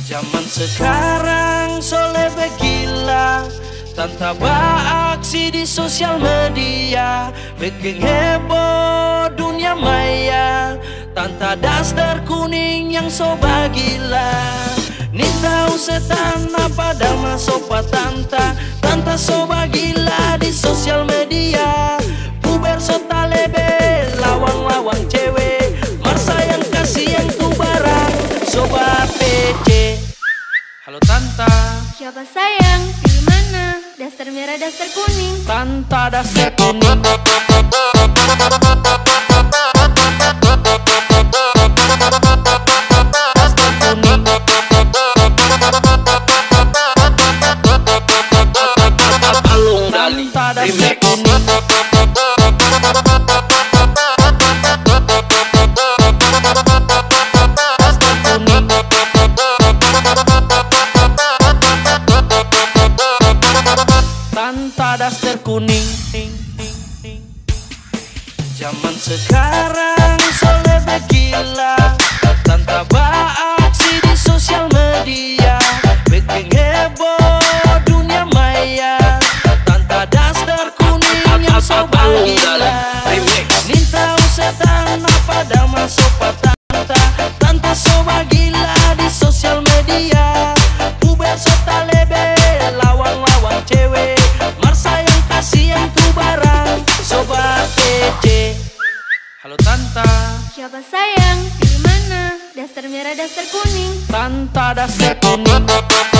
Zaman sekarang soleh begila, tanpa beraksi di sosial media, bikin heboh dunia maya. Tanta daster kuning yang soba gila, ni tahu setan apa dah sopa tanta. Tanta soba gila di sosial media, puber sota lebe, lawang-lawang cewek, marsa yang kasihan tuh barang soba PC. Halo Tanta. Siapa sayang? Di mana? Daster merah, daster kuning. Tanta daster kuning. Daster kuning. Alung Dali Tanta daster remix. kuning. Daster kuning. Tanta daster kuning. Zaman sekarang soleh begila, tanpa beraksi di sosial media, bikin heboh dunia maya. Tanta daster kuning yang soba gila, nih tahu setan apa dah masuk tanta. Tanta soba gila di sosial media, puber sota lebe, lawang-lawang cewek, marsa yang kasihan tuh barang soba PC. Halo Tanta. Siapa sayang? Di mana? Daster merah, daster kuning. Tanta daster kuning.